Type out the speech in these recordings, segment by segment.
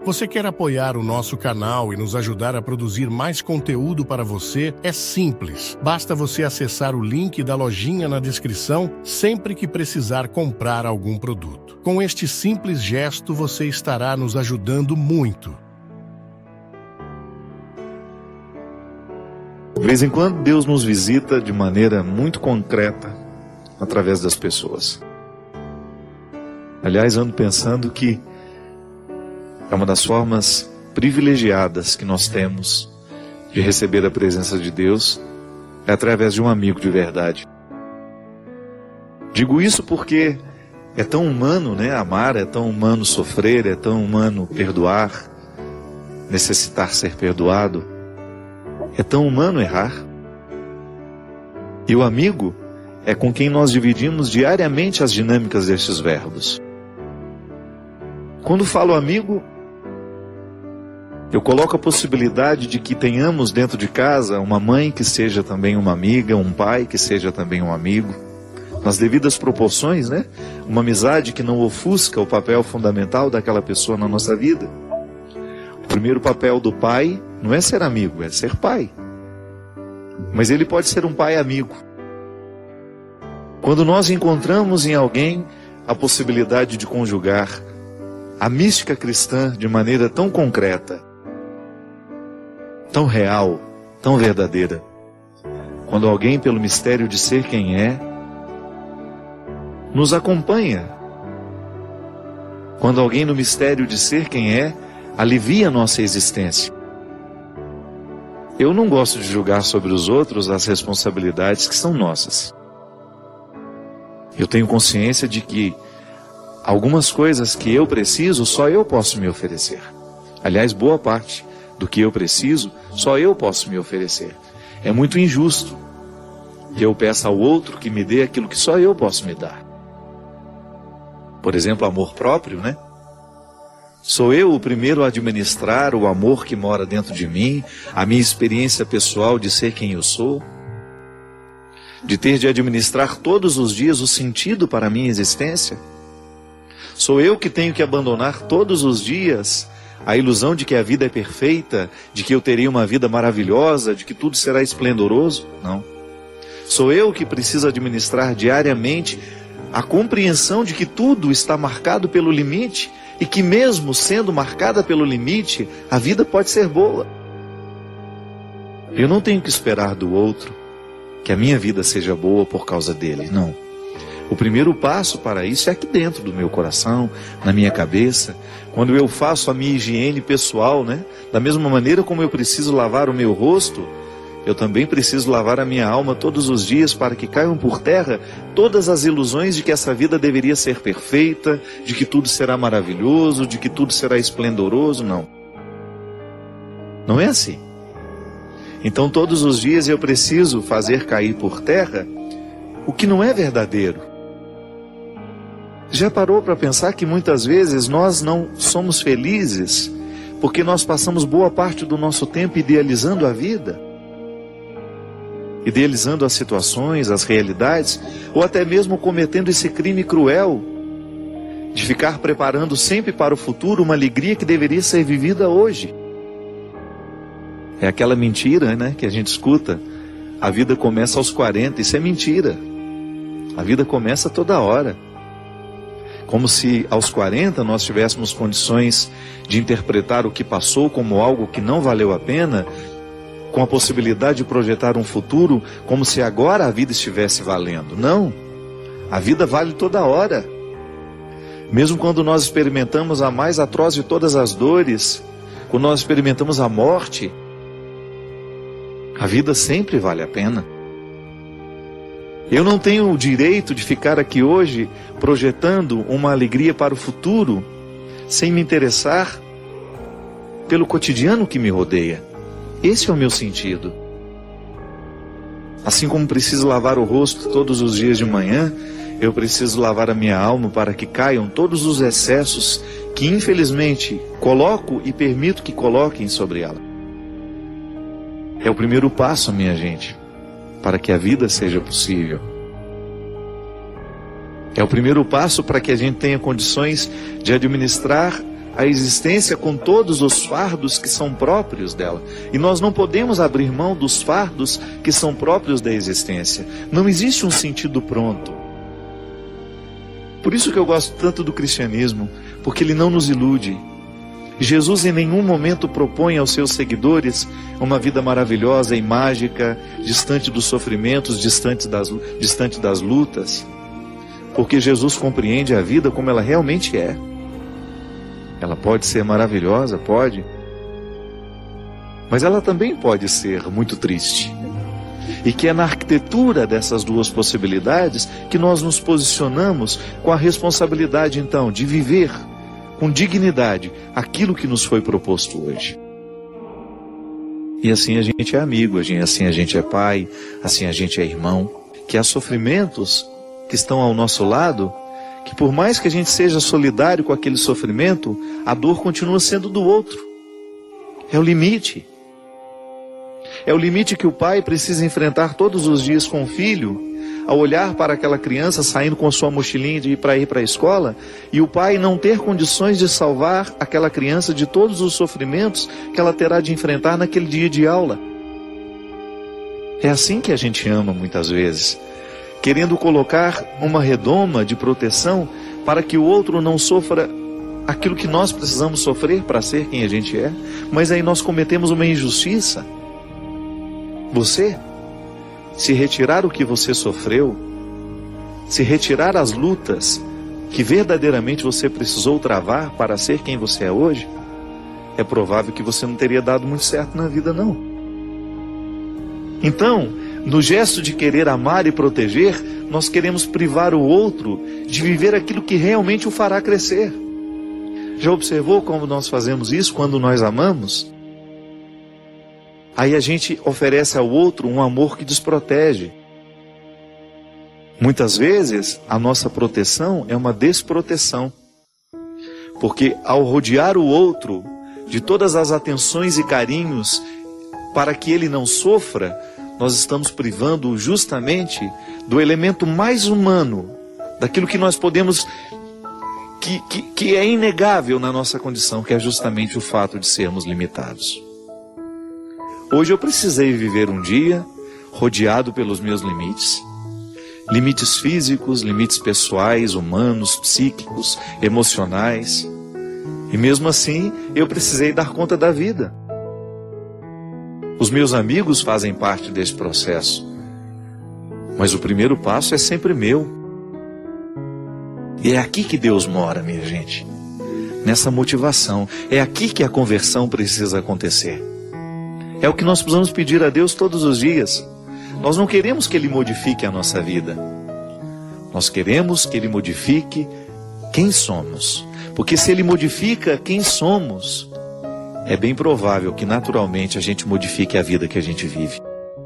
Você quer apoiar o nosso canal e nos ajudar a produzir mais conteúdo para você? É simples. Basta você acessar o link da lojinha na descrição sempre que precisar comprar algum produto. Com este simples gesto, você estará nos ajudando muito. De vez em quando, Deus nos visita de maneira muito concreta através das pessoas. Aliás, ando pensando que é uma das formas privilegiadas que nós temos de receber a presença de Deus é através de um amigo de verdade. Digo isso porque é tão humano, né? Amar, é tão humano sofrer, é tão humano perdoar, necessitar ser perdoado, é tão humano errar. E o amigo é com quem nós dividimos diariamente as dinâmicas destes verbos. Quando falo amigo, eu coloco a possibilidade de que tenhamos dentro de casa uma mãe que seja também uma amiga, um pai que seja também um amigo, nas devidas proporções, né? Uma amizade que não ofusca o papel fundamental daquela pessoa na nossa vida. O primeiro papel do pai não é ser amigo, é ser pai. Mas ele pode ser um pai amigo. Quando nós encontramos em alguém a possibilidade de conjugar a mística cristã de maneira tão concreta, tão real, tão verdadeira. Quando alguém, pelo mistério de ser quem é, nos acompanha. Quando alguém, no mistério de ser quem é, alivia a nossa existência. Eu não gosto de julgar sobre os outros as responsabilidades que são nossas. Eu tenho consciência de que algumas coisas que eu preciso, só eu posso me oferecer. Aliás, boa parte do que eu preciso, só eu posso me oferecer. É muito injusto que eu peça ao outro que me dê aquilo que só eu posso me dar. Por exemplo, amor próprio, né? Sou eu o primeiro a administrar o amor que mora dentro de mim, a minha experiência pessoal de ser quem eu sou, de ter de administrar todos os dias o sentido para a minha existência. Sou eu que tenho que abandonar todos os dias a ilusão de que a vida é perfeita, de que eu terei uma vida maravilhosa, de que tudo será esplendoroso. Não. Sou eu que preciso administrar diariamente a compreensão de que tudo está marcado pelo limite e que mesmo sendo marcada pelo limite, a vida pode ser boa. Eu não tenho que esperar do outro que a minha vida seja boa por causa dele, não. O primeiro passo para isso é aqui dentro do meu coração, na minha cabeça, quando eu faço a minha higiene pessoal, né? Da mesma maneira como eu preciso lavar o meu rosto, eu também preciso lavar a minha alma todos os dias para que caiam por terra todas as ilusões de que essa vida deveria ser perfeita, de que tudo será maravilhoso, de que tudo será esplendoroso. Não. Não é assim. Então todos os dias eu preciso fazer cair por terra o que não é verdadeiro. Já parou para pensar que muitas vezes nós não somos felizes porque nós passamos boa parte do nosso tempo idealizando a vida? Idealizando as situações, as realidades, ou até mesmo cometendo esse crime cruel de ficar preparando sempre para o futuro uma alegria que deveria ser vivida hoje. É aquela mentira, né, que a gente escuta. A vida começa aos 40, isso é mentira. A vida começa toda hora. Como se aos 40 nós tivéssemos condições de interpretar o que passou como algo que não valeu a pena, com a possibilidade de projetar um futuro como se agora a vida estivesse valendo. Não, a vida vale toda hora. Mesmo quando nós experimentamos a mais atroz de todas as dores, quando nós experimentamos a morte, a vida sempre vale a pena. Eu não tenho o direito de ficar aqui hoje projetando uma alegria para o futuro sem me interessar pelo cotidiano que me rodeia. Esse é o meu sentido. Assim como preciso lavar o rosto todos os dias de manhã, eu preciso lavar a minha alma para que caiam todos os excessos que infelizmente coloco e permito que coloquem sobre ela. É o primeiro passo, minha gente, para que a vida seja possível. É o primeiro passo para que a gente tenha condições de administrar a existência com todos os fardos que são próprios dela. E nós não podemos abrir mão dos fardos que são próprios da existência. Não existe um sentido pronto. Por isso que eu gosto tanto do cristianismo, porque ele não nos ilude. Jesus em nenhum momento propõe aos seus seguidores uma vida maravilhosa e mágica, distante dos sofrimentos, distante das lutas. Porque Jesus compreende a vida como ela realmente é. Ela pode ser maravilhosa, pode. Mas ela também pode ser muito triste. E que é na arquitetura dessas duas possibilidades que nós nos posicionamos com a responsabilidade, então, de viver com dignidade aquilo que nos foi proposto hoje. E assim a gente é amigo, assim a gente é pai, assim a gente é irmão. Que há sofrimentos que estão ao nosso lado, que por mais que a gente seja solidário com aquele sofrimento, a dor continua sendo do outro. É o limite. É o limite que o pai precisa enfrentar todos os dias com o filho, ao olhar para aquela criança saindo com a sua mochilinha de ir para a escola, e o pai não ter condições de salvar aquela criança de todos os sofrimentos que ela terá de enfrentar naquele dia de aula. É assim que a gente ama muitas vezes, querendo colocar uma redoma de proteção para que o outro não sofra aquilo que nós precisamos sofrer para ser quem a gente é, mas aí nós cometemos uma injustiça. Você, se retirar o que você sofreu, se retirar as lutas que verdadeiramente você precisou travar para ser quem você é hoje, é provável que você não teria dado muito certo na vida, não. Então, no gesto de querer amar e proteger, nós queremos privar o outro de viver aquilo que realmente o fará crescer. Já observou como nós fazemos isso quando nós amamos? Aí a gente oferece ao outro um amor que desprotege. Muitas vezes, a nossa proteção é uma desproteção. Porque ao rodear o outro de todas as atenções e carinhos para que ele não sofra, nós estamos privando-o justamente do elemento mais humano, daquilo que nós podemos, que é inegável na nossa condição, que é justamente o fato de sermos limitados. Hoje eu precisei viver um dia rodeado pelos meus limites. Limites físicos, limites pessoais, humanos, psíquicos, emocionais. E mesmo assim, eu precisei dar conta da vida. Os meus amigos fazem parte desse processo. Mas o primeiro passo é sempre meu. E é aqui que Deus mora, minha gente. Nessa motivação. É aqui que a conversão precisa acontecer. É o que nós precisamos pedir a Deus todos os dias. Nós não queremos que Ele modifique a nossa vida. Nós queremos que Ele modifique quem somos. Porque se Ele modifica quem somos, é bem provável que naturalmente a gente modifique a vida que a gente vive.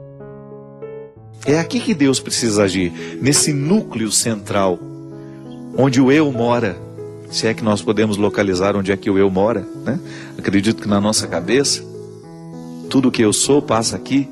É aqui que Deus precisa agir, nesse núcleo central, onde o eu mora. Se é que nós podemos localizar onde é que o eu mora, né? Acredito que na nossa cabeça. Tudo que eu sou passa aqui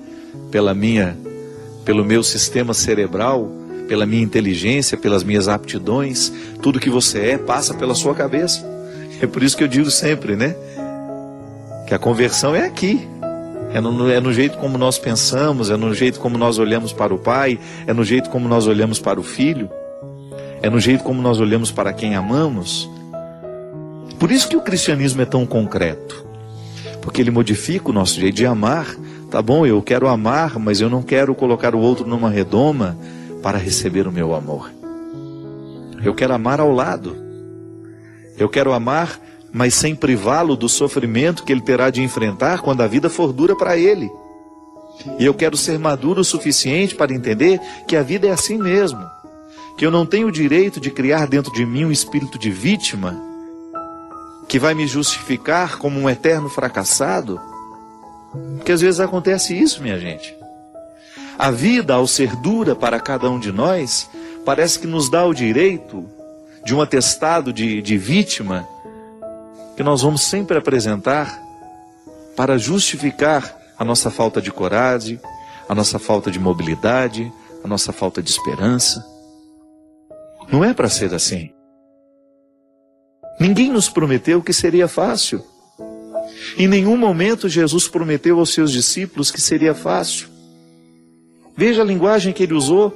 pelo meu sistema cerebral, pela minha inteligência, pelas minhas aptidões. Tudo que você é passa pela sua cabeça. É por isso que eu digo sempre, né? Que a conversão é aqui. É no jeito como nós pensamos, é no jeito como nós olhamos para o Pai, é no jeito como nós olhamos para o Filho, é no jeito como nós olhamos para quem amamos. Por isso que o cristianismo é tão concreto. Porque ele modifica o nosso jeito de amar. Tá bom, eu quero amar, mas eu não quero colocar o outro numa redoma para receber o meu amor. Eu quero amar ao lado. Eu quero amar, mas sem privá-lo do sofrimento que ele terá de enfrentar quando a vida for dura para ele. E eu quero ser maduro o suficiente para entender que a vida é assim mesmo. Que eu não tenho o direito de criar dentro de mim um espírito de vítima que vai me justificar como um eterno fracassado. Porque às vezes acontece isso, minha gente. A vida, ao ser dura para cada um de nós, parece que nos dá o direito de um atestado de vítima que nós vamos sempre apresentar para justificar a nossa falta de coragem, a nossa falta de mobilidade, a nossa falta de esperança. Não é para ser assim. Ninguém nos prometeu que seria fácil. Em nenhum momento Jesus prometeu aos seus discípulos que seria fácil. Veja a linguagem que ele usou.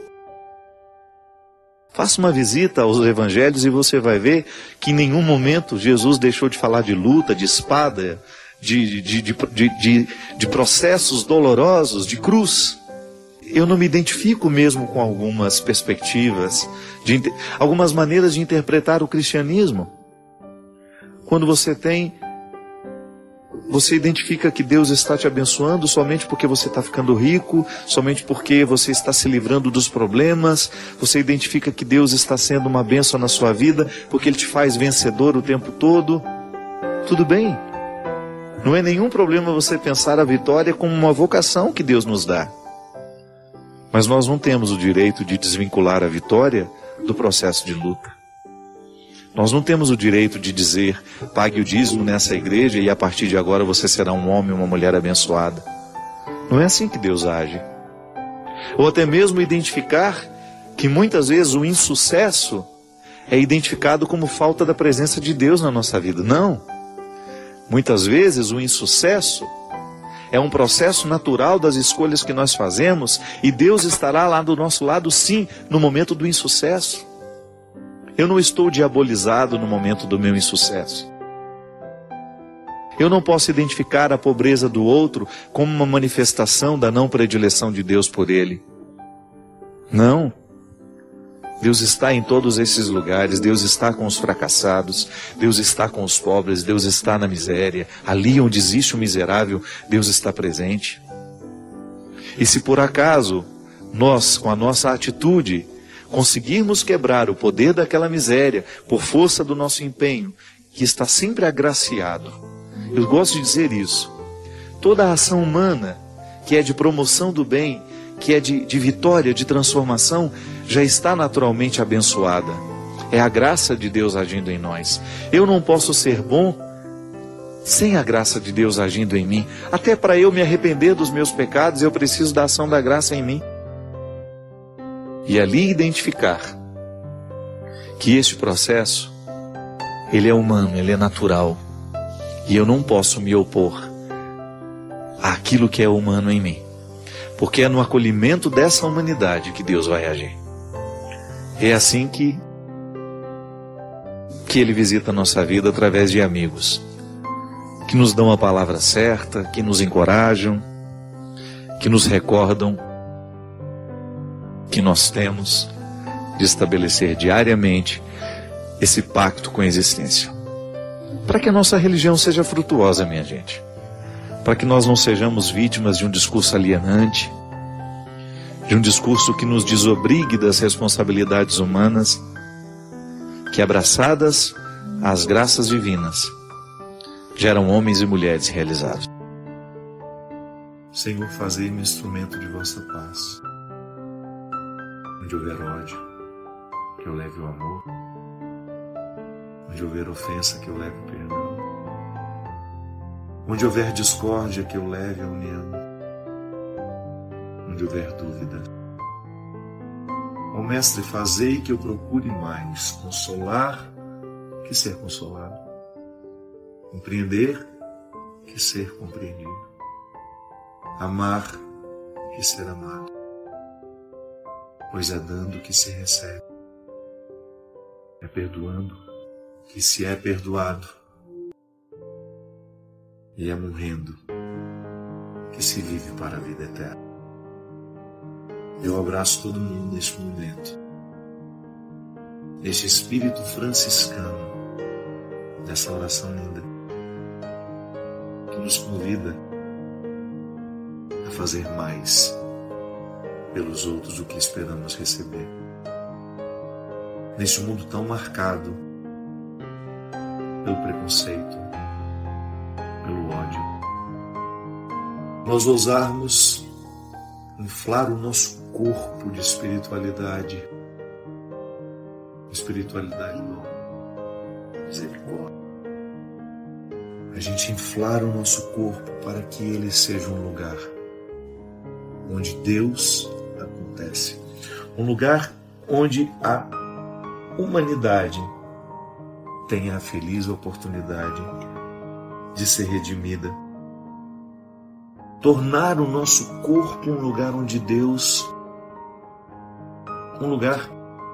Faça uma visita aos evangelhos e você vai ver que em nenhum momento Jesus deixou de falar de luta, de espada, de processos dolorosos, de cruz. Eu não me identifico mesmo com algumas perspectivas, algumas maneiras de interpretar o cristianismo. Quando você identifica que Deus está te abençoando somente porque você está ficando rico, somente porque você está se livrando dos problemas, você identifica que Deus está sendo uma bênção na sua vida, porque Ele te faz vencedor o tempo todo. Tudo bem. Não é nenhum problema você pensar a vitória como uma vocação que Deus nos dá. Mas nós não temos o direito de desvincular a vitória do processo de luta. Nós não temos o direito de dizer, pague o dízimo nessa igreja e a partir de agora você será um homem ou uma mulher abençoada. Não é assim que Deus age. Ou até mesmo identificar que muitas vezes o insucesso é identificado como falta da presença de Deus na nossa vida. Não. Muitas vezes o insucesso é um processo natural das escolhas que nós fazemos e Deus estará lá do nosso lado sim, no momento do insucesso. Eu não estou diabolizado no momento do meu insucesso. Eu não posso identificar a pobreza do outro como uma manifestação da não predileção de Deus por ele. Não. Deus está em todos esses lugares, Deus está com os fracassados, Deus está com os pobres, Deus está na miséria. Ali onde existe o miserável, Deus está presente. E se por acaso nós, com a nossa atitude, conseguirmos quebrar o poder daquela miséria por força do nosso empenho, que está sempre agraciado. Eu gosto de dizer isso. Toda a ação humana, que é de promoção do bem, que é de vitória, de transformação, já está naturalmente abençoada. É a graça de Deus agindo em nós. Eu não posso ser bom sem a graça de Deus agindo em mim. Até para eu me arrepender dos meus pecados, eu preciso da ação da graça em mim. E ali identificar que este processo, ele é humano, ele é natural. E eu não posso me opor àquilo que é humano em mim. Porque é no acolhimento dessa humanidade que Deus vai agir. É assim que Ele visita a nossa vida através de amigos. Que nos dão a palavra certa, que nos encorajam, que nos recordam que nós temos de estabelecer diariamente esse pacto com a existência. Para que a nossa religião seja frutuosa, minha gente. Para que nós não sejamos vítimas de um discurso alienante, de um discurso que nos desobrigue das responsabilidades humanas, que abraçadas às graças divinas, geram homens e mulheres realizados. Senhor, fazei-me instrumento de vossa paz. Onde houver ódio, que eu leve o amor. Onde houver ofensa, que eu leve o perdão. Onde houver discórdia, que eu leve a união. Onde houver dúvida. Ó Mestre, fazei que eu procure mais consolar que ser consolado. Compreender que ser compreendido. Amar que ser amado. Pois é dando que se recebe. É perdoando que se é perdoado. E é morrendo que se vive para a vida eterna. Eu abraço todo mundo neste momento, neste espírito franciscano, dessa oração linda, que nos convida a fazer mais pelos outros do que esperamos receber. Neste mundo tão marcado pelo preconceito, pelo ódio, nós ousarmos inflar o nosso corpo de espiritualidade do misericórdia. A gente inflar o nosso corpo para que ele seja um lugar onde Deus acontece, um lugar onde a humanidade tenha a feliz oportunidade de ser redimida. Tornar o nosso corpo um lugar onde Deus, um lugar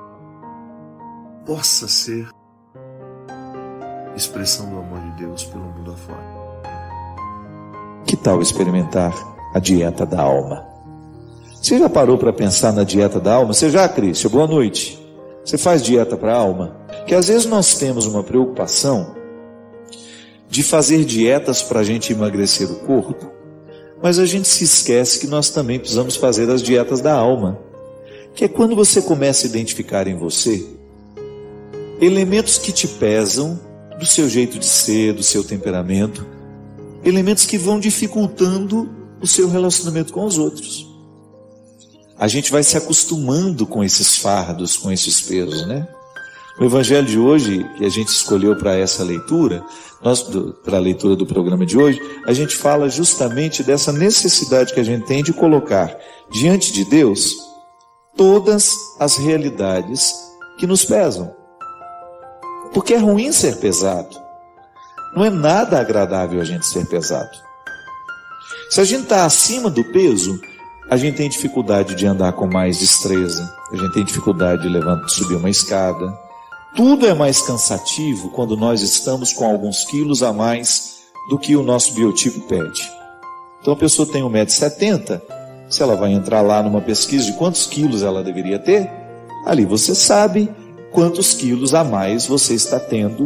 possa ser expressão do amor de Deus pelo mundo afora. Que tal experimentar a dieta da alma? Você já parou para pensar na dieta da alma? Você já, Cristian? Boa noite. Você faz dieta para a alma? Que às vezes nós temos uma preocupação de fazer dietas para a gente emagrecer o corpo, mas a gente se esquece que nós também precisamos fazer as dietas da alma, que é quando você começa a identificar em você elementos que te pesam do seu jeito de ser, do seu temperamento, elementos que vão dificultando o seu relacionamento com os outros. A gente vai se acostumando com esses fardos, com esses pesos, né? No evangelho de hoje, que a gente escolheu para essa leitura, para a leitura do programa de hoje, a gente fala justamente dessa necessidade que a gente tem de colocar diante de Deus todas as realidades que nos pesam. Porque é ruim ser pesado. Não é nada agradável a gente ser pesado. Se a gente está acima do peso, a gente tem dificuldade de andar com mais destreza, a gente tem dificuldade de subir uma escada. Tudo é mais cansativo quando nós estamos com alguns quilos a mais do que o nosso biotipo pede. Então a pessoa tem 1,70 m, se ela vai entrar lá numa pesquisa de quantos quilos ela deveria ter, ali você sabe quantos quilos a mais você está tendo.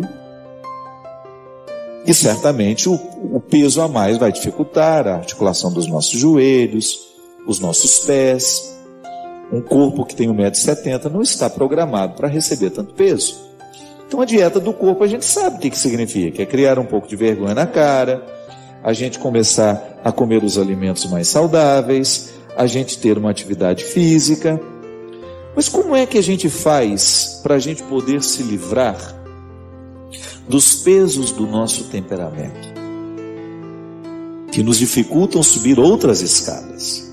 E certamente o peso a mais vai dificultar a articulação dos nossos joelhos, os nossos pés. Um corpo que tem 1,70 m não está programado para receber tanto peso. Então a dieta do corpo a gente sabe o que significa. É criar um pouco de vergonha na cara, a gente começar a comer os alimentos mais saudáveis, a gente ter uma atividade física. Mas como é que a gente faz para a gente poder se livrar dos pesos do nosso temperamento, que nos dificultam subir outras escadas?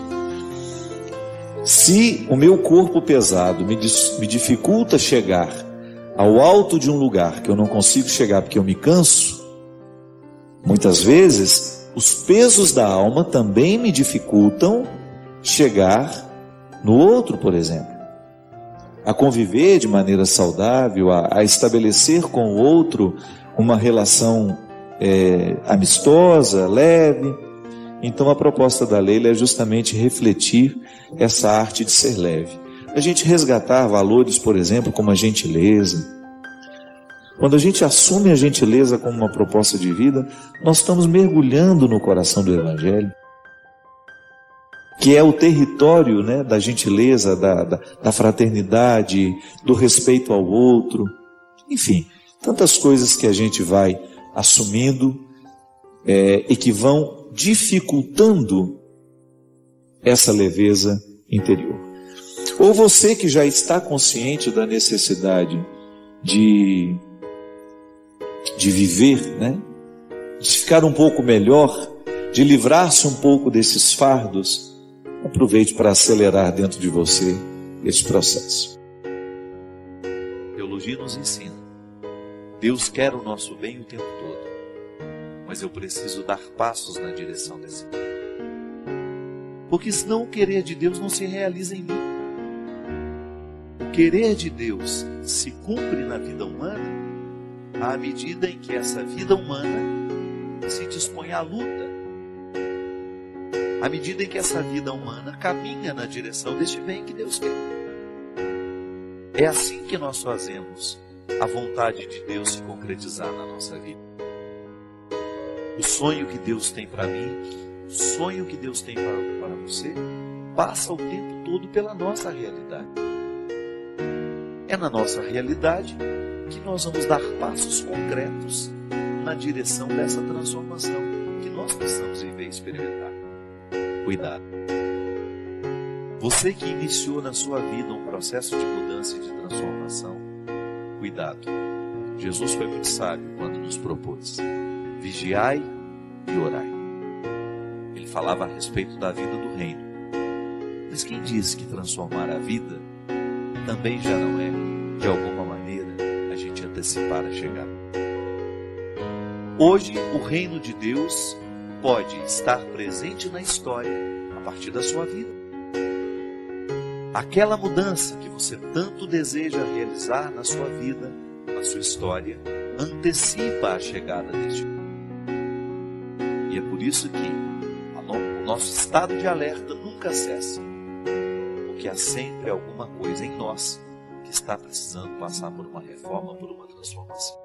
Se o meu corpo pesado me dificulta chegar ao alto de um lugar que eu não consigo chegar porque eu me canso, muitas vezes os pesos da alma também me dificultam chegar no outro, por exemplo. A conviver de maneira saudável, a estabelecer com o outro uma relação amistosa, leve. Então a proposta da Leila é justamente refletir essa arte de ser leve. A gente resgatar valores, por exemplo, como a gentileza. Quando a gente assume a gentileza como uma proposta de vida, nós estamos mergulhando no coração do Evangelho, que é o território, né, da gentileza, da fraternidade, do respeito ao outro. Enfim, tantas coisas que a gente vai assumindo e que vão dificultando essa leveza interior. Ou você que já está consciente da necessidade de viver, né? De ficar um pouco melhor, de livrar-se um pouco desses fardos, aproveite para acelerar dentro de você esse processo. A teologia nos ensina: Deus quer o nosso bem o tempo todo, mas eu preciso dar passos na direção desse bem. Porque senão o querer de Deus não se realiza em mim. O querer de Deus se cumpre na vida humana à medida em que essa vida humana se dispõe à luta, à medida em que essa vida humana caminha na direção deste bem que Deus quer. É assim que nós fazemos a vontade de Deus se concretizar na nossa vida. O sonho que Deus tem para mim, o sonho que Deus tem para você, passa o tempo todo pela nossa realidade. É na nossa realidade que nós vamos dar passos concretos na direção dessa transformação que nós precisamos viver e experimentar. Cuidado. Você que iniciou na sua vida um processo de mudança e de transformação, cuidado. Jesus foi muito sábio quando nos propôs: vigiai e orai. Ele falava a respeito da vida do reino. Mas quem disse que transformar a vida também já não é, de alguma maneira, a gente antecipar a chegada. Hoje, o reino de Deus pode estar presente na história a partir da sua vida. Aquela mudança que você tanto deseja realizar na sua vida, na sua história, antecipa a chegada deste mundo. E é por isso que o nosso estado de alerta nunca cessa, porque há sempre alguma coisa em nós que está precisando passar por uma reforma, por uma transformação.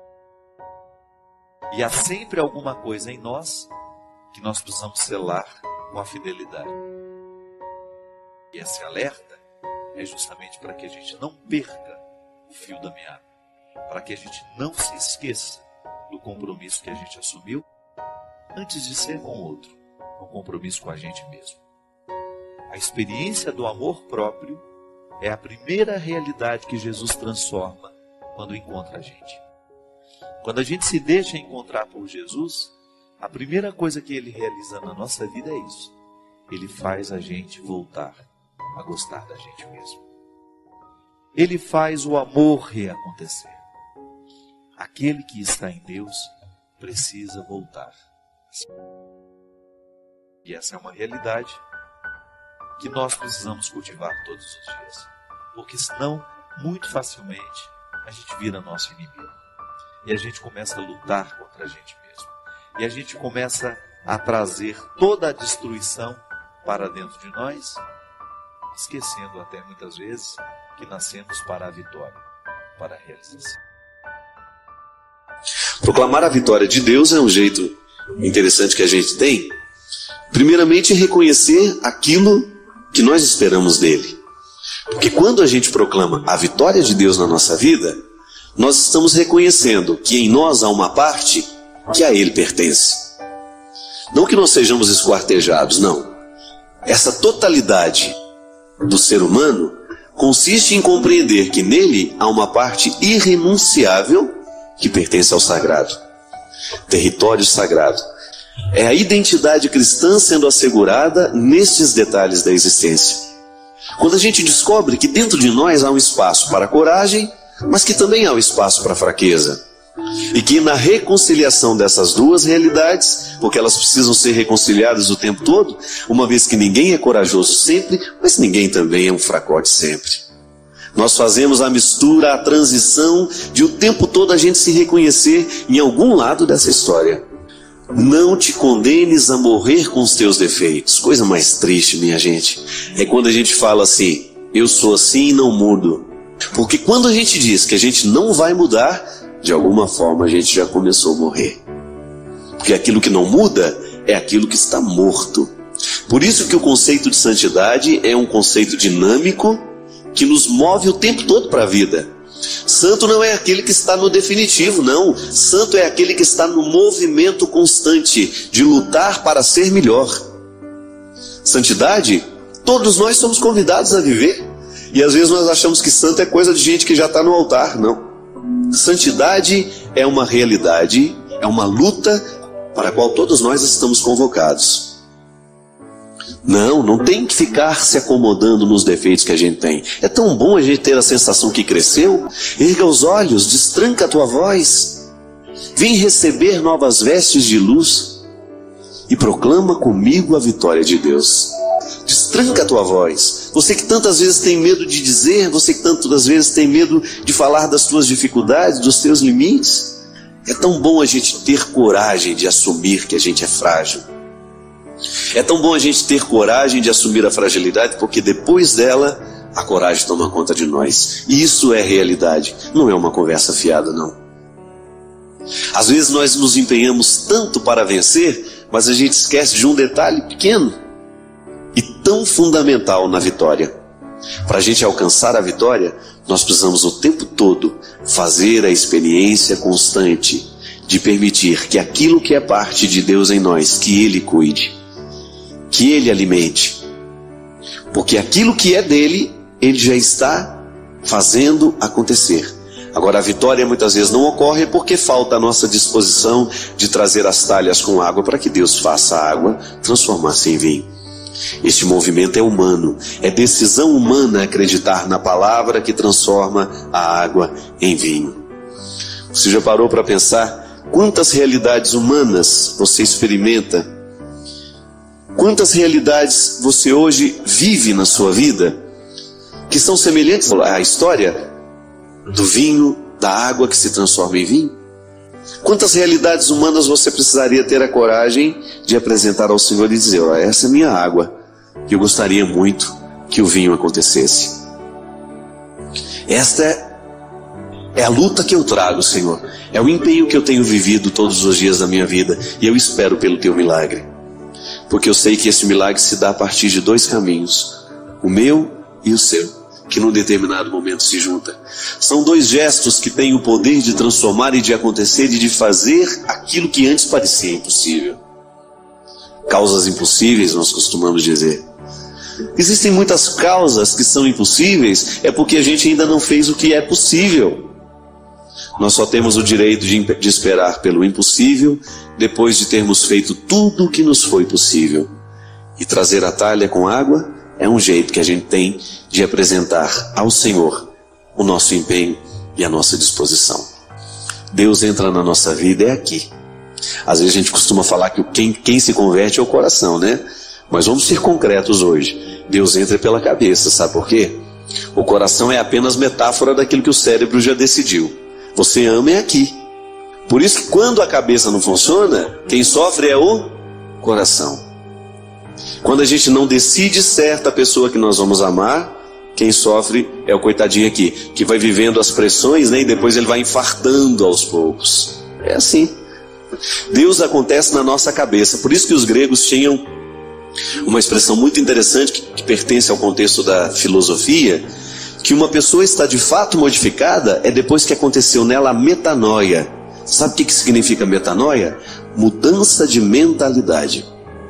E há sempre alguma coisa em nós que nós precisamos selar com a fidelidade. E esse alerta é justamente para que a gente não perca o fio da meada, para que a gente não se esqueça do compromisso que a gente assumiu antes de ser com o outro, um compromisso com a gente mesmo. A experiência do amor próprio é a primeira realidade que Jesus transforma quando encontra a gente. Quando a gente se deixa encontrar por Jesus, a primeira coisa que Ele realiza na nossa vida é isso. Ele faz a gente voltar a gostar da gente mesmo. Ele faz o amor reacontecer. Aquele que está em Deus precisa voltar. E essa é uma realidade que nós precisamos cultivar todos os dias. Porque senão, muito facilmente, a gente vira nosso inimigo. E a gente começa a lutar contra a gente mesmo. E a gente começa a trazer toda a destruição para dentro de nós, esquecendo até muitas vezes que nascemos para a vitória, para a realização. Proclamar a vitória de Deus é um jeito interessante que a gente tem. Primeiramente, reconhecer aquilo que nós esperamos dele. Porque quando a gente proclama a vitória de Deus na nossa vida, nós estamos reconhecendo que em nós há uma parte que a Ele pertence. Não que nós sejamos esquartejados, não. Essa totalidade do ser humano consiste em compreender que nele há uma parte irrenunciável que pertence ao sagrado. Território sagrado. É a identidade cristã sendo assegurada nestes detalhes da existência. Quando a gente descobre que dentro de nós há um espaço para a coragem, mas que também há um espaço para a fraqueza. E que na reconciliação dessas duas realidades, porque elas precisam ser reconciliadas o tempo todo, uma vez que ninguém é corajoso sempre, mas ninguém também é um fracote sempre. Nós fazemos a mistura, a transição de o tempo todo a gente se reconhecer em algum lado dessa história. Não te condenes a morrer com os teus defeitos. Coisa mais triste, minha gente, é quando a gente fala assim, eu sou assim e não mudo. Porque quando a gente diz que a gente não vai mudar, de alguma forma a gente já começou a morrer. Porque aquilo que não muda é aquilo que está morto. Por isso que o conceito de santidade é um conceito dinâmico que nos move o tempo todo para a vida. Santo não é aquele que está no definitivo, não. Santo é aquele que está no movimento constante de lutar para ser melhor. Santidade, todos nós somos convidados a viver. E às vezes nós achamos que santo é coisa de gente que já está no altar. Não. Santidade é uma realidade, é uma luta para a qual todos nós estamos convocados. Não tem que ficar se acomodando nos defeitos que a gente tem. É tão bom a gente ter a sensação que cresceu. Erga os olhos, destranca a tua voz. Vem receber novas vestes de luz e proclama comigo a vitória de Deus. Destranca a tua voz. Você que tantas vezes tem medo de dizer, você que tantas vezes tem medo de falar das tuas dificuldades, dos teus limites. É tão bom a gente ter coragem de assumir que a gente é frágil. É tão bom a gente ter coragem de assumir a fragilidade, porque depois dela, a coragem toma conta de nós. E isso é realidade, não é uma conversa fiada, não. Às vezes nós nos empenhamos tanto para vencer, mas a gente esquece de um detalhe pequeno e tão fundamental na vitória. Para a gente alcançar a vitória, nós precisamos o tempo todo fazer a experiência constante de permitir que aquilo que é parte de Deus em nós, que Ele cuide, que Ele alimente. Porque aquilo que é dele, Ele já está fazendo acontecer. Agora a vitória muitas vezes não ocorre porque falta a nossa disposição de trazer as talhas com água para que Deus faça a água transformar-se em vinho. Este movimento é humano, é decisão humana acreditar na palavra que transforma a água em vinho. Você já parou para pensar quantas realidades humanas você experimenta? Quantas realidades você hoje vive na sua vida que são semelhantes à história do vinho, da água que se transforma em vinho? Quantas realidades humanas você precisaria ter a coragem de apresentar ao Senhor e dizer: olha, essa é minha água, e eu gostaria muito que o vinho acontecesse. Esta é a luta que eu trago, Senhor. É o empenho que eu tenho vivido todos os dias da minha vida, e eu espero pelo teu milagre. Porque eu sei que esse milagre se dá a partir de dois caminhos, o meu e o seu, que num determinado momento se juntam. São dois gestos que têm o poder de transformar e de acontecer e de fazer aquilo que antes parecia impossível. Causas impossíveis, nós costumamos dizer. Existem muitas causas que são impossíveis, é porque a gente ainda não fez o que é possível. Nós só temos o direito de esperar pelo impossível, depois de termos feito tudo o que nos foi possível. E trazer a talha com água é um jeito que a gente tem de apresentar ao Senhor o nosso empenho e a nossa disposição. Deus entra na nossa vida é aqui. Às vezes a gente costuma falar que quem se converte é o coração, né? Mas vamos ser concretos hoje. Deus entra pela cabeça, sabe por quê? O coração é apenas metáfora daquilo que o cérebro já decidiu. Você ama é aqui. Por isso que quando a cabeça não funciona, quem sofre é o coração. Quando a gente não decide certa pessoa que nós vamos amar, quem sofre é o coitadinho aqui, que vai vivendo as pressões, né, e depois ele vai infartando aos poucos. É assim. Deus acontece na nossa cabeça. Por isso que os gregos tinham uma expressão muito interessante que pertence ao contexto da filosofia, que uma pessoa está de fato modificada é depois que aconteceu nela a metanoia. Sabe o que significa metanoia? Mudança de mentalidade.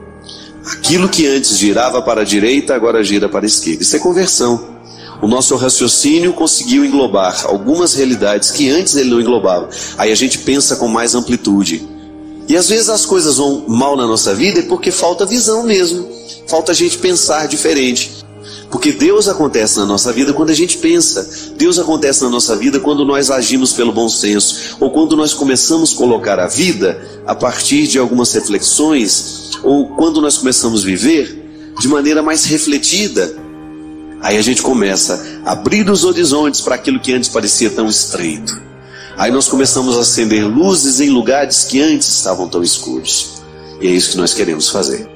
Aquilo que antes girava para a direita, agora gira para a esquerda. Isso é conversão. O nosso raciocínio conseguiu englobar algumas realidades que antes ele não englobava. Aí a gente pensa com mais amplitude. E às vezes as coisas vão mal na nossa vida é porque falta visão mesmo. Falta a gente pensar diferente. Porque Deus acontece na nossa vida quando a gente pensa. Deus acontece na nossa vida quando nós agimos pelo bom senso. Ou quando nós começamos a colocar a vida a partir de algumas reflexões. Ou quando nós começamos a viver de maneira mais refletida. Aí a gente começa a abrir os horizontes para aquilo que antes parecia tão estreito. Aí nós começamos a acender luzes em lugares que antes estavam tão escuros. E é isso que nós queremos fazer.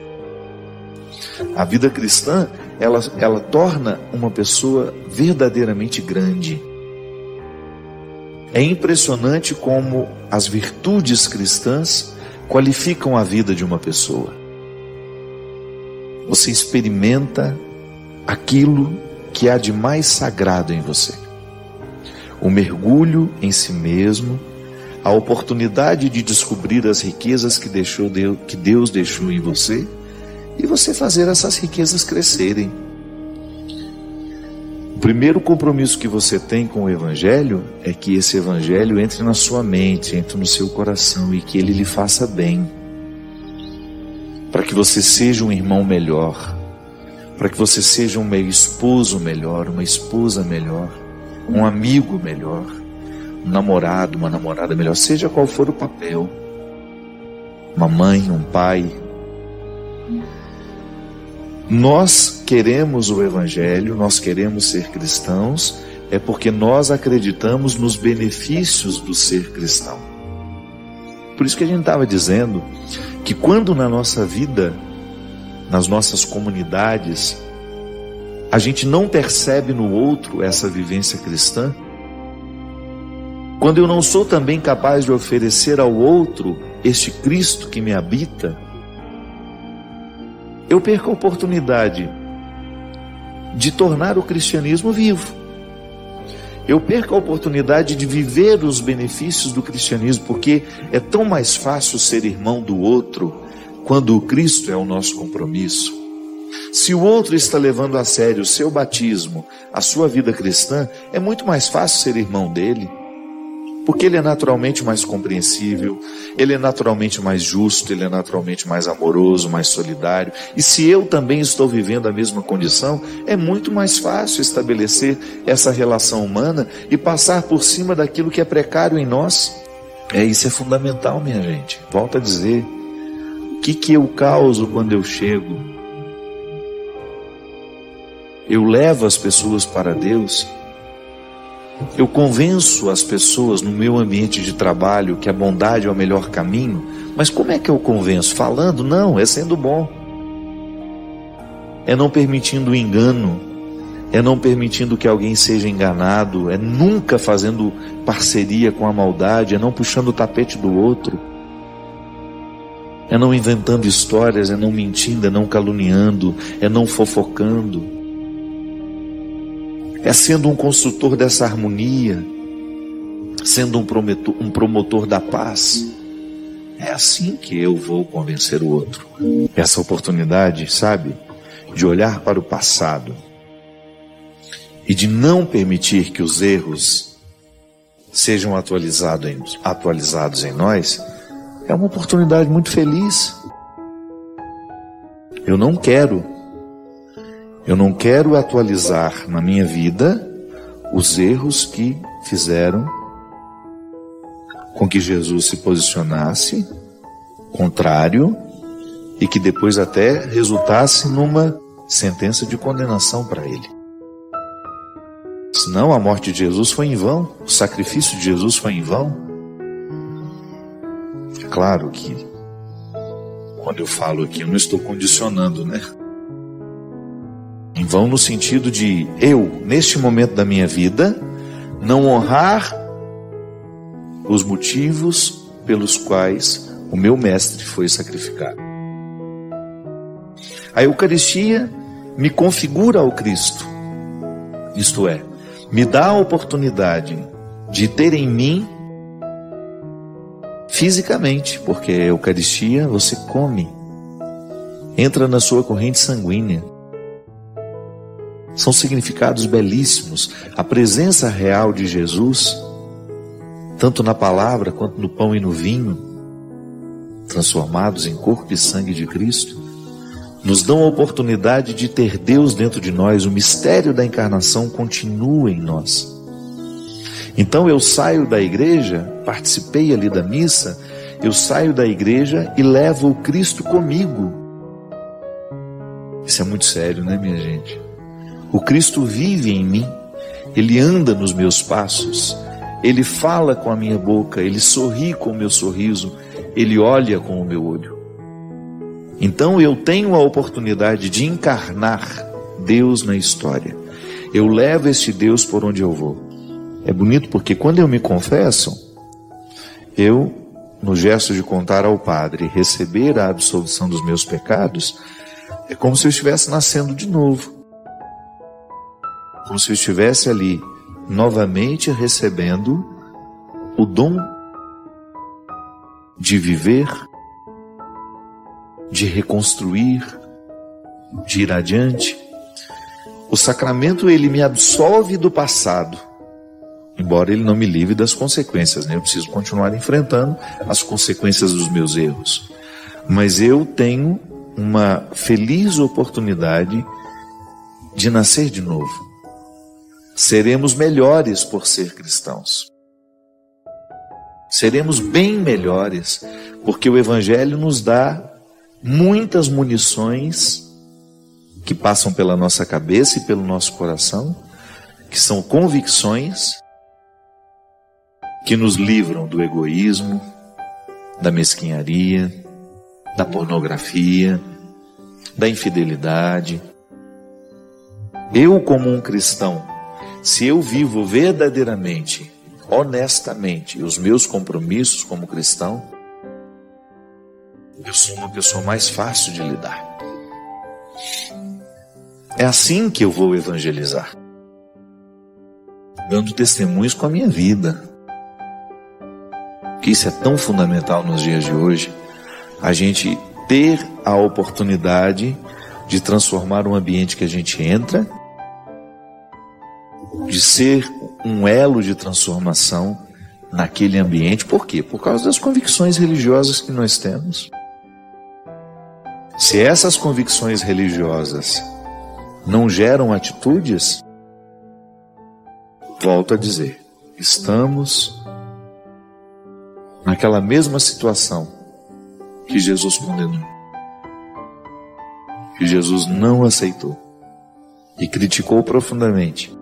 A vida cristã, ela torna uma pessoa verdadeiramente grande. É impressionante como as virtudes cristãs qualificam a vida de uma pessoa. Você experimenta aquilo que há de mais sagrado em você. O mergulho em si mesmo, a oportunidade de descobrir as riquezas que Deus deixou em você, e você fazer essas riquezas crescerem. O primeiro compromisso que você tem com o Evangelho é que esse Evangelho entre na sua mente, entre no seu coração e que ele lhe faça bem. Para que você seja um irmão melhor, para que você seja um esposo melhor, uma esposa melhor, um amigo melhor, um namorado, uma namorada melhor, seja qual for o papel, uma mãe, um pai. Nós queremos o Evangelho, nós queremos ser cristãos, é porque nós acreditamos nos benefícios do ser cristão. Por isso que a gente estava dizendo que quando na nossa vida, nas nossas comunidades, a gente não percebe no outro essa vivência cristã, quando eu não sou também capaz de oferecer ao outro este Cristo que me habita, eu perco a oportunidade de tornar o cristianismo vivo. Eu perco a oportunidade de viver os benefícios do cristianismo, porque é tão mais fácil ser irmão do outro quando o Cristo é o nosso compromisso. Se o outro está levando a sério o seu batismo, a sua vida cristã, é muito mais fácil ser irmão dele. Porque ele é naturalmente mais compreensível, ele é naturalmente mais justo, ele é naturalmente mais amoroso, mais solidário. E se eu também estou vivendo a mesma condição, é muito mais fácil estabelecer essa relação humana e passar por cima daquilo que é precário em nós. Isso é fundamental, minha gente. Volto a dizer, o que eu causo quando eu chego? Eu levo as pessoas para Deus? Eu convenço as pessoas no meu ambiente de trabalho que a bondade é o melhor caminho? Mas como é que eu convenço? Falando? Não, é sendo bom. É não permitindo o engano, é não permitindo que alguém seja enganado, é nunca fazendo parceria com a maldade, é não puxando o tapete do outro, é não inventando histórias, é não mentindo, é não caluniando, é não fofocando. É sendo um construtor dessa harmonia, sendo um promotor da paz. É assim que eu vou convencer o outro. Essa oportunidade, sabe, de olhar para o passado e de não permitir que os erros sejam atualizados em nós, é uma oportunidade muito feliz. Eu não quero atualizar na minha vida os erros que fizeram com que Jesus se posicionasse contrário e que depois até resultasse numa sentença de condenação para ele. Senão a morte de Jesus foi em vão, o sacrifício de Jesus foi em vão. É claro que quando eu falo aqui eu não estou condicionando, né? Em vão no sentido de eu, neste momento da minha vida, não honrar os motivos pelos quais o meu mestre foi sacrificado. A Eucaristia me configura ao Cristo, isto é, me dá a oportunidade de ter em mim fisicamente, porque a Eucaristia você come, entra na sua corrente sanguínea. São significados belíssimos. A presença real de Jesus, tanto na palavra quanto no pão e no vinho, transformados em corpo e sangue de Cristo, nos dão a oportunidade de ter Deus dentro de nós. O mistério da encarnação continua em nós. Então eu saio da igreja, participei ali da missa, eu saio da igreja e levo o Cristo comigo. Isso é muito sério, né, minha gente? O Cristo vive em mim, Ele anda nos meus passos, Ele fala com a minha boca, Ele sorri com o meu sorriso, Ele olha com o meu olho. Então eu tenho a oportunidade de encarnar Deus na história. Eu levo este Deus por onde eu vou. É bonito porque quando eu me confesso, eu, no gesto de contar ao Padre, receber a absolvição dos meus pecados, é como se eu estivesse nascendo de novo. Como se eu estivesse ali, novamente recebendo o dom de viver, de reconstruir, de ir adiante. O sacramento, ele me absolve do passado, embora ele não me livre das consequências, né? Eu preciso continuar enfrentando as consequências dos meus erros. Mas eu tenho uma feliz oportunidade de nascer de novo. Seremos melhores por ser cristãos. Seremos bem melhores, porque o Evangelho nos dá muitas munições que passam pela nossa cabeça e pelo nosso coração, que são convicções que nos livram do egoísmo, da mesquinharia, da pornografia, da infidelidade. Eu, como um cristão, se eu vivo verdadeiramente, honestamente, os meus compromissos como cristão, eu sou uma pessoa mais fácil de lidar. É assim que eu vou evangelizar, dando testemunhos com a minha vida. Que isso é tão fundamental nos dias de hoje, a gente ter a oportunidade de transformar um ambiente que a gente entra, de ser um elo de transformação naquele ambiente. Por quê? Por causa das convicções religiosas que nós temos. Se essas convicções religiosas não geram atitudes, volto a dizer, estamos naquela mesma situação que Jesus condenou, que Jesus não aceitou e criticou profundamente.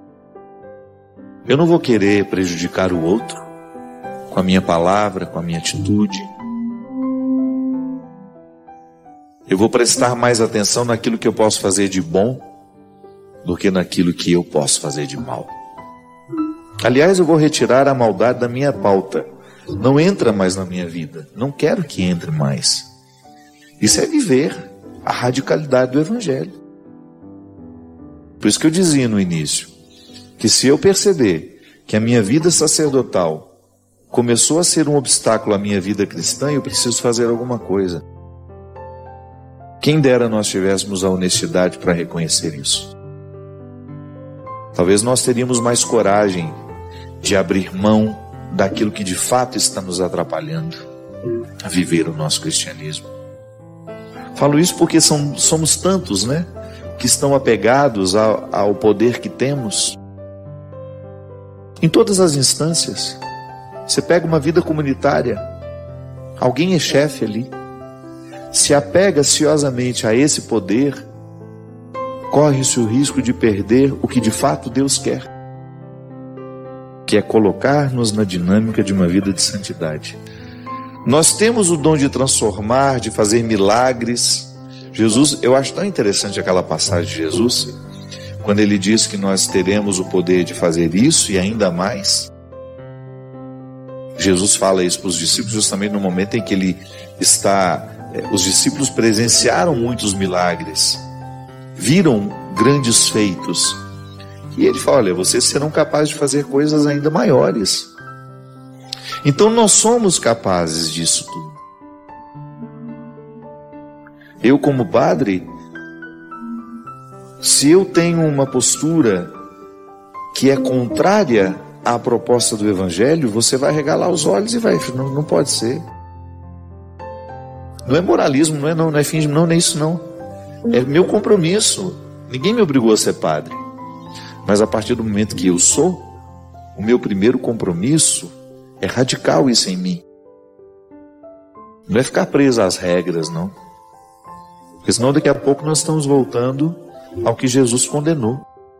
Eu não vou querer prejudicar o outro com a minha palavra, com a minha atitude. Eu vou prestar mais atenção naquilo que eu posso fazer de bom do que naquilo que eu posso fazer de mal. Aliás, eu vou retirar a maldade da minha pauta. Não entra mais na minha vida. Não quero que entre mais. Isso é viver a radicalidade do Evangelho. Por isso que eu dizia no início, que se eu perceber que a minha vida sacerdotal começou a ser um obstáculo à minha vida cristã, eu preciso fazer alguma coisa. Quem dera nós tivéssemos a honestidade para reconhecer isso. Talvez nós teríamos mais coragem de abrir mão daquilo que de fato está nos atrapalhando a viver o nosso cristianismo. Falo isso porque somos tantos, né, que estão apegados ao poder que temos. Em todas as instâncias. Você pega uma vida comunitária, alguém é chefe ali, se apega ansiosamente a esse poder, corre-se o risco de perder o que de fato Deus quer, que é colocar-nos na dinâmica de uma vida de santidade. Nós temos o dom de transformar, de fazer milagres. Jesus, eu acho tão interessante aquela passagem de Jesus, quando ele diz que nós teremos o poder de fazer isso e ainda mais. Jesus fala isso para os discípulos justamente no momento em que ele está... Os discípulos presenciaram muitos milagres, viram grandes feitos. E ele fala, olha, vocês serão capazes de fazer coisas ainda maiores. Então nós somos capazes disso tudo. Eu como padre, se eu tenho uma postura que é contrária à proposta do Evangelho, você vai regalar os olhos e vai, não pode ser. Não é moralismo, não é fingismo, não é isso não. É meu compromisso. Ninguém me obrigou a ser padre. Mas a partir do momento que eu sou, o meu primeiro compromisso é radical isso em mim. Não é ficar preso às regras, não. Porque senão daqui a pouco nós estamos voltando ao que Jesus condenou.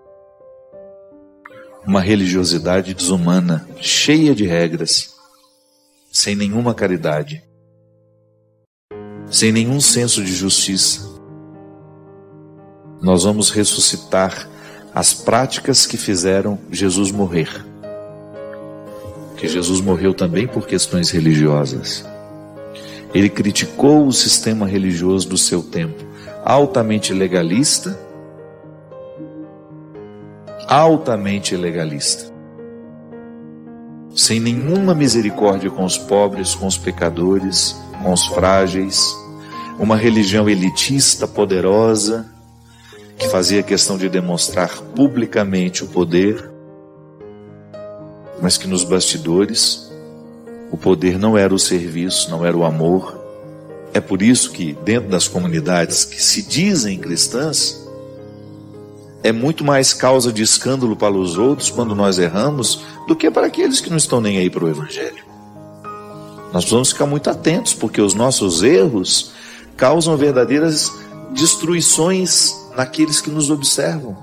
Uma religiosidade desumana, cheia de regras, sem nenhuma caridade, sem nenhum senso de justiça. Nós vamos ressuscitar as práticas que fizeram Jesus morrer. Porque Jesus morreu também por questões religiosas. Ele criticou o sistema religioso do seu tempo, altamente legalista, sem nenhuma misericórdia com os pobres, com os pecadores, com os frágeis, uma religião elitista, poderosa, que fazia questão de demonstrar publicamente o poder, mas que nos bastidores o poder não era o serviço, não era o amor. É por isso que dentro das comunidades que se dizem cristãs, é muito mais causa de escândalo para os outros quando nós erramos do que para aqueles que não estão nem aí para o Evangelho. Nós precisamos ficar muito atentos, porque os nossos erros causam verdadeiras destruições naqueles que nos observam,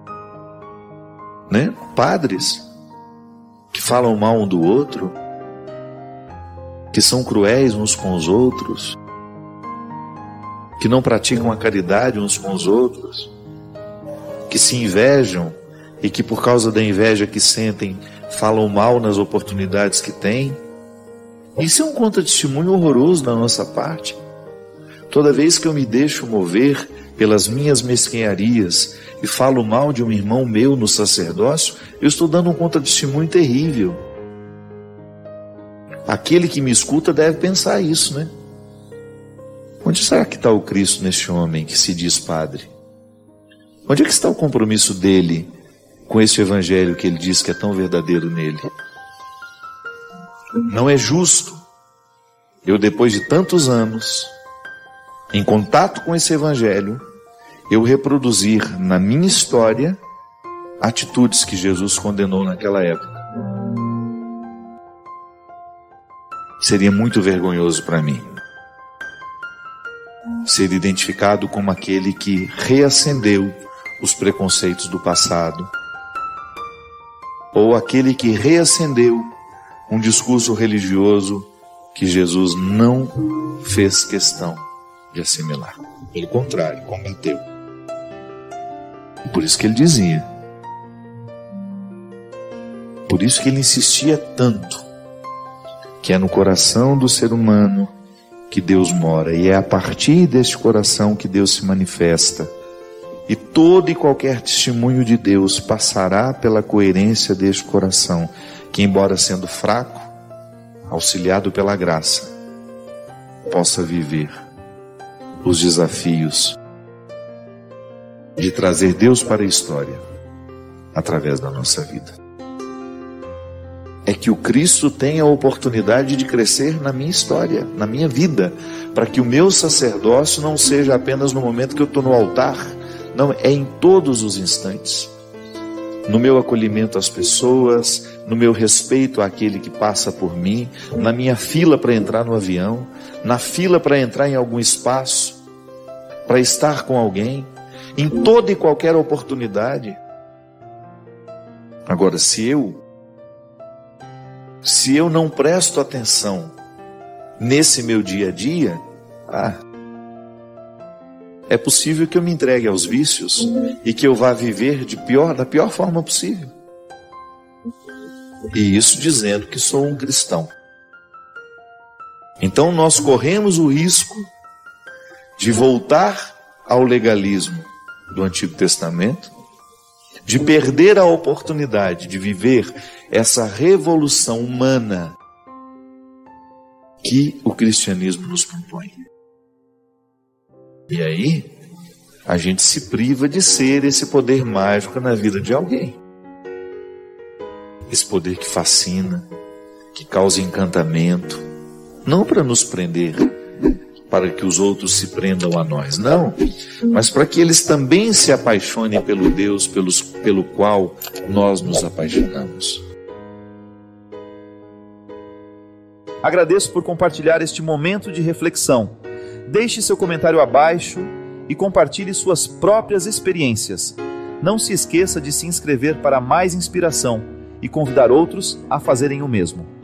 né? Padres que falam mal um do outro, que são cruéis uns com os outros, que não praticam a caridade uns com os outros, que se invejam e que por causa da inveja que sentem falam mal nas oportunidades que têm. Isso é um contra-testemunho horroroso da nossa parte. Toda vez que eu me deixo mover pelas minhas mesquinharias e falo mal de um irmão meu no sacerdócio, eu estou dando um contra-testemunho terrível. Aquele que me escuta deve pensar isso, né? Onde será que está o Cristo neste homem que se diz padre? Onde é que está o compromisso dele com esse evangelho que ele diz que é tão verdadeiro nele? Não é justo eu, depois de tantos anos, em contato com esse evangelho, eu reproduzir na minha história atitudes que Jesus condenou naquela época. Seria muito vergonhoso para mim ser identificado como aquele que reacendeu os preconceitos do passado, ou aquele que reacendeu um discurso religioso que Jesus não fez questão de assimilar. Pelo contrário, combateu. E por isso que ele dizia, por isso que ele insistia tanto, que é no coração do ser humano que Deus mora, e é a partir deste coração que Deus se manifesta. E todo e qualquer testemunho de Deus passará pela coerência deste coração, que, embora sendo fraco, auxiliado pela graça, possa viver os desafios de trazer Deus para a história através da nossa vida. É que o Cristo tenha a oportunidade de crescer na minha história, na minha vida, para que o meu sacerdócio não seja apenas no momento que eu estou no altar, não, é em todos os instantes. No meu acolhimento às pessoas, no meu respeito àquele que passa por mim, na minha fila para entrar no avião, na fila para entrar em algum espaço, para estar com alguém, em toda e qualquer oportunidade. Agora, se eu não presto atenção nesse meu dia a dia, é possível que eu me entregue aos vícios e que eu vá viver da pior forma possível. E isso dizendo que sou um cristão. Então nós corremos o risco de voltar ao legalismo do Antigo Testamento, de perder a oportunidade de viver essa revolução humana que o cristianismo nos propõe. E aí, a gente se priva de ser esse poder mágico na vida de alguém. Esse poder que fascina, que causa encantamento, não para nos prender, para que os outros se prendam a nós, não, mas para que eles também se apaixonem pelo Deus pelo qual nós nos apaixonamos. Agradeço por compartilhar este momento de reflexão. Deixe seu comentário abaixo e compartilhe suas próprias experiências. Não se esqueça de se inscrever para mais inspiração e convidar outros a fazerem o mesmo.